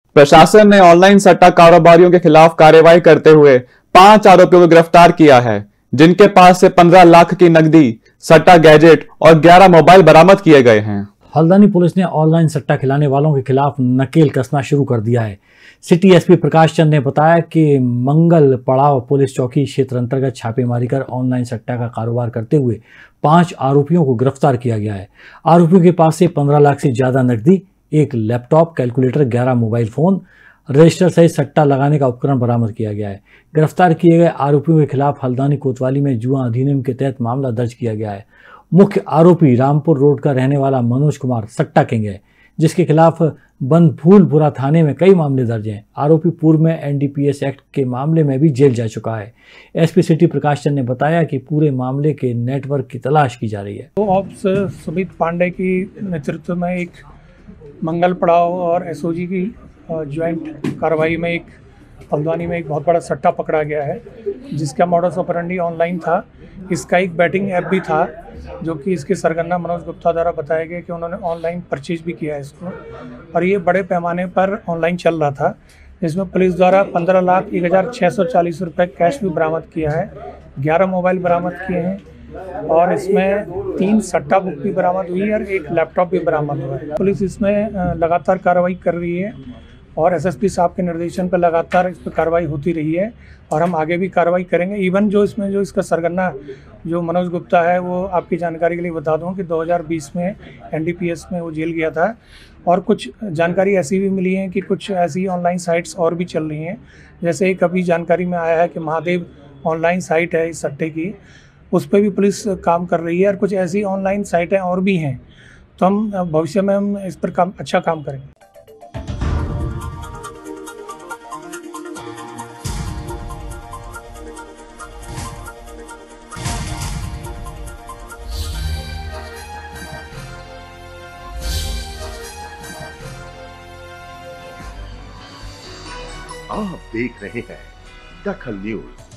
प्रशासन ने ऑनलाइन सट्टा कारोबारियों के खिलाफ कार्रवाई करते हुए 5 आरोपियों को गिरफ्तार किया है, जिनके पास से 15 लाख की नकदी, सट्टा गैजेट और 11 मोबाइल बरामद किए गए हैं। हल्द्वानी पुलिस ने ऑनलाइन सट्टा खिलाने वालों के खिलाफ नकेल कसना शुरू कर दिया है। सिटी एसपी प्रकाश चंद ने बताया कि मंगल पड़ाव पुलिस चौकी क्षेत्र अंतर्गत छापेमारी कर ऑनलाइन सट्टा का कारोबार करते हुए 5 आरोपियों को गिरफ्तार किया गया है। आरोपियों के पास से 15 लाख से ज्यादा नकदी, एक laptop, calculator, 11 mobile phone, register सहित सट्टा लगाने का उपकरण बरामद किया गया है। गिरफ्तार किए गए आरोपियों के खिलाफ हल्द्वानी कोतवाली में जुआ अधिनियम के तहत मामला दर्ज किया गया है। मुख्य आरोपी रामपुर रोड का रहने वाला मनोज कुमार सट्टा किंग है, जिसके खिलाफ बनफूलपुरा थाने में कई मामले दर्ज हैं। आरोपी पूर्व में एनडीपीएस एक्ट के मामले में भी जेल जा चुका है। एसपी सिटी प्रकाश चंद ने बताया कि पूरे मामले के नेटवर्क की तलाश की जा रही है। ऑप्स सुमित पांडे की नेतृत्व में एक मंगल पड़ाव और एसओजी की ज्वाइंट कार्रवाई में एक हल्द्वानी में एक बहुत बड़ा सट्टा पकड़ा गया है, जिसका मॉडस ऑपरेंडी ऑनलाइन था। इसका एक बैटिंग ऐप भी था, जो कि इसके सरगना मनोज गुप्ता द्वारा बताया गया कि उन्होंने ऑनलाइन परचेज भी किया है इसको, और ये बड़े पैमाने पर ऑनलाइन चल रहा था। इसमें पुलिस द्वारा 15,01,640 रुपये कैश भी बरामद किया है, 11 मोबाइल बरामद किए हैं, और इसमें 3 सट्टा बुक भी बरामद हुई है और एक लैपटॉप भी बरामद हुआ है। पुलिस इसमें लगातार कार्रवाई कर रही है और एसएसपी साहब के निर्देशन पर लगातार इस पर कार्रवाई होती रही है, और हम आगे भी कार्रवाई करेंगे। इवन जो इसका सरगना जो मनोज गुप्ता है, वो आपकी जानकारी के लिए बता दूं कि 2020 में एनडीपीएस में वो जेल गया था। और कुछ जानकारी ऐसी भी मिली है कि कुछ ऐसी ऑनलाइन साइट्स और भी चल रही हैं, जैसे एक अभी जानकारी में आया है कि महादेव ऑनलाइन साइट है इस सट्टे की, उस पर भी पुलिस काम कर रही है, और कुछ ऐसी ऑनलाइन साइटें और भी हैं। तो हम भविष्य में हम इस पर अच्छा काम करेंगे। आप देख रहे हैं दखल न्यूज।